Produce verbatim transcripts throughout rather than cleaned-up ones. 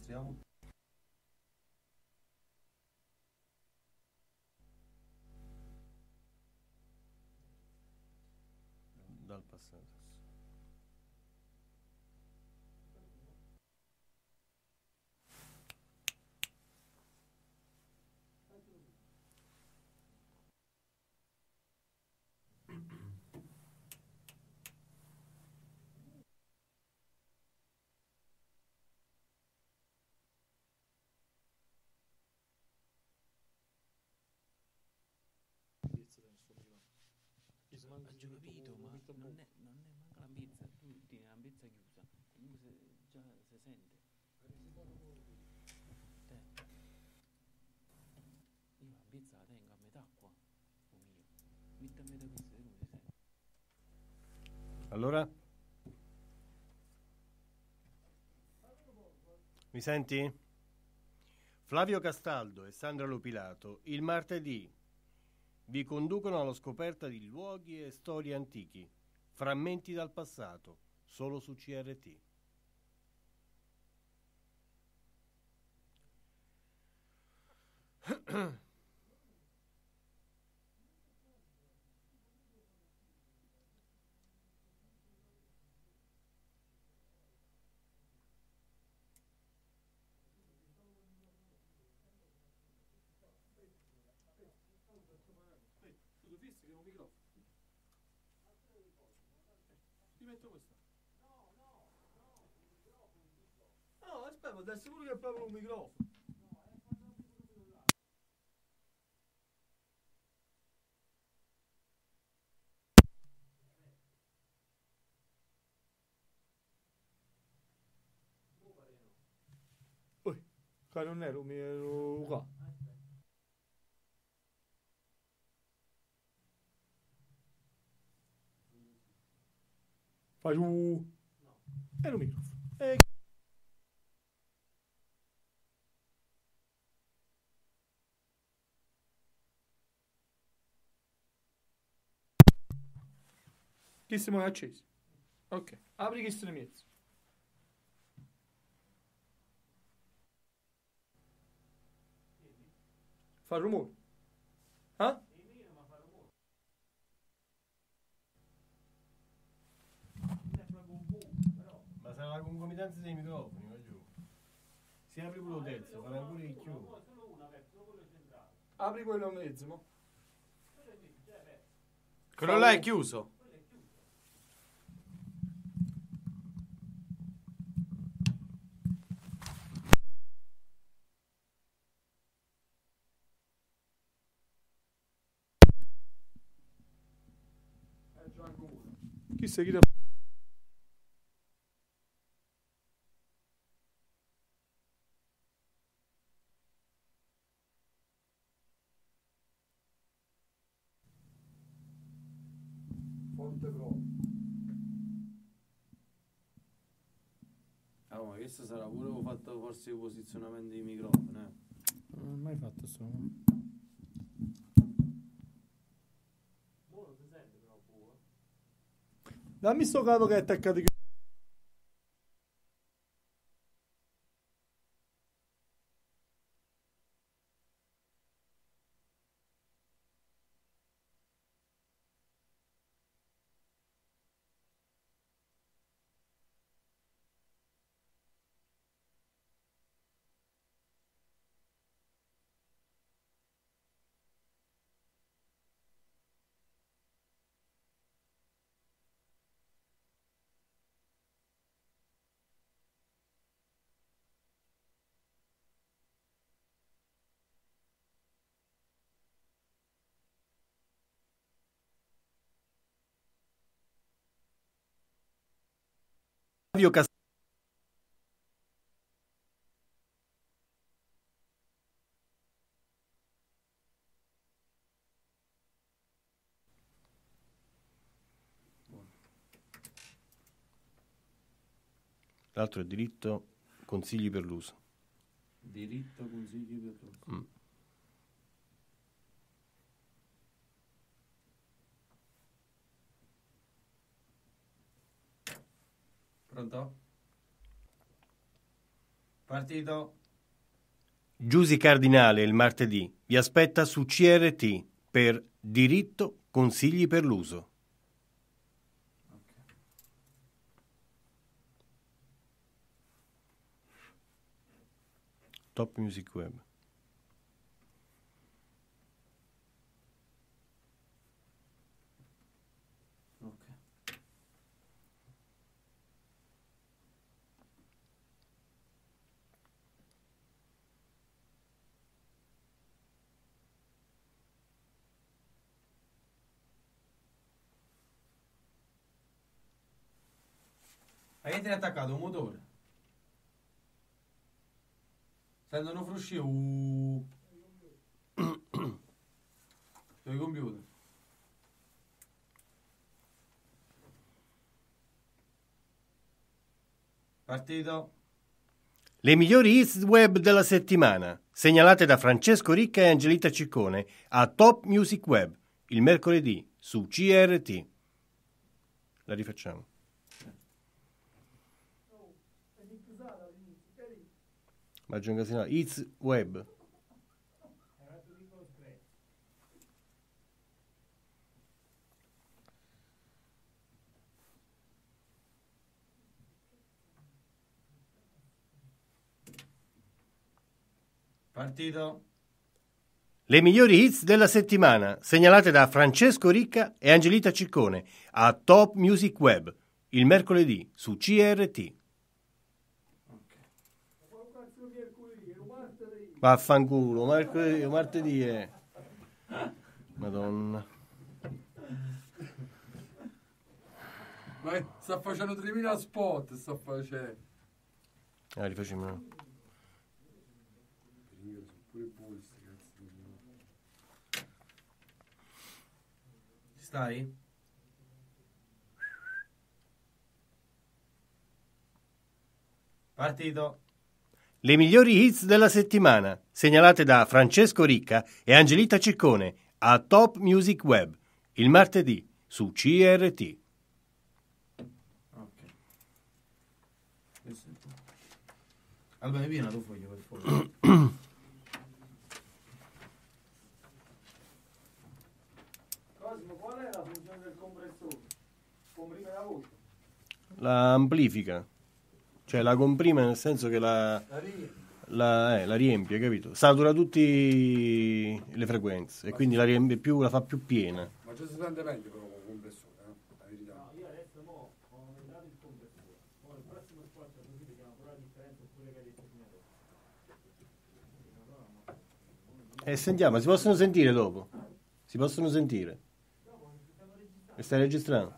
siamo? Dal passato. Ho già capito, ma non è, non è manca la pizza, tu tieni la pizza chiusa, comunque se, già si sente. Te. Io la pizza la tengo a metà qua, o mio. Metti a metà questa, come si sente? Allora? Mi senti? Flavio Castaldo e Sandra Lopilato il martedì vi conducono alla scoperta di luoghi e storie antichi, frammenti dal passato, solo su C R T. Ti metto questa. No, aspetta, ma sei sicuro che è proprio un microfono? Oi, qua non ero, mi ero qua. Fai su. Era un microfono. E... Chi si muove accesi? Ok, apri che sono mezzo. Fa rumore. Ah? Ma sarà la concomitanza dei microfoni, va giù. Si apre quello terzo, farà pure il chiuso. Apri quello mezzo, mo. Quello là è chiuso. Chi sei? Chi da... Forte proprio. Ah, ma questo sarà pure fatto forse il posizionamento dei microfoni, eh. Non ho mai fatto sto. Dammi sto capo che è attaccato. Flavio Castaldo. L'altro è diritto, consigli per l'uso. Diritto consigli per tutti. Mm. Pronto? Partito. Giusy Cardinale il martedì vi aspetta su C R T per Diritto Consigli per l'uso. Top Music Web. Ok. Avete attaccato un motore? Sentono fruscio. Uh. Sui computer. Partito. Le migliori hits web della settimana, segnalate da Francesco Ricca e Angelita Ciccone a Top Music Web, il mercoledì su C R T. La rifacciamo. Maggio Incasinato. Hits web. Partito. Le migliori hits della settimana, segnalate da Francesco Ricca e Angelita Ciccone a Top Music Web, il mercoledì su C R T. Vaffanculo, mercoledì, martedì è... Madonna. Ma sta facendo tremila spot, sta facendo. Ah, rifacciamo. Stai? Partito. Le migliori hits della settimana, segnalate da Francesco Ricca e Angelita Ciccone a Top Music Web, il martedì su C R T. Ok. Allora, vieni la tua foglia per favore. Cosimo, qual è la funzione del compressore? Comprime la voce? La amplifica, cioè la comprime nel senso che la, La riempie. la, eh, la riempie, capito? Satura tutte le frequenze e quindi la riempie più, la fa più piena. Ma già si sente meglio però con il compressore, eh? La verità. No, io adesso mo ho entrato il compressore. Mo il prossimo spot così vediamo però la differenza oppure che ha detto prima dopo. E sentiamo, si possono sentire dopo? Si possono sentire? E stai registrando?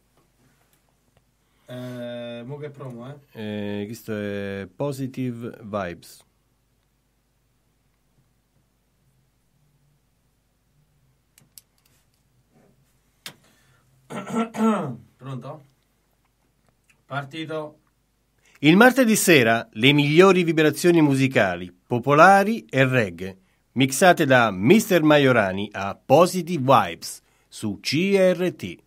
Eh, mo che promo, eh? Eh, questo è Positive Vibes. Pronto? Partito. Il martedì sera le migliori vibrazioni musicali, popolari e reggae, mixate da mister Majorani a Positive Vibes su C R T.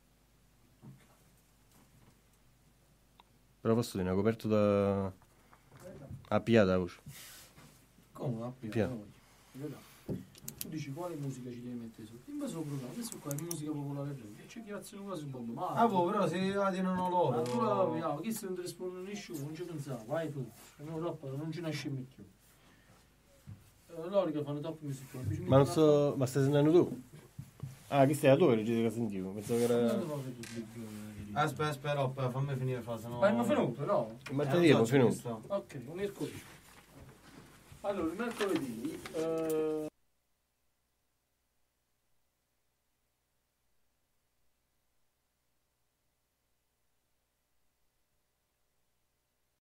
Però posso dire, una coperto da... a pigliata la voce. Come la Piano. Tu dici quale musica ci devi mettere sotto? In base al programma, questo qua è musica popolare reggae. C'è chi azione quasi un bombo. Ma Ah, boh, però se la tirano loro. allora, no, chi se non ti risponde nessuno, non ci pensavo, vai tu. No, troppo, non ci nasce più. Eh, loro che fanno top music. Ma non so... ma stai sentendo tu? Ah, che stai a tu che registri che sentivo? Pensavo che era... Aspetta, aspetta, aspetta, fammi finire fa, sennò... Ma è finito, no? Il martedì è finito. Ok, un mercoledì. Allora, il mercoledì... Eh...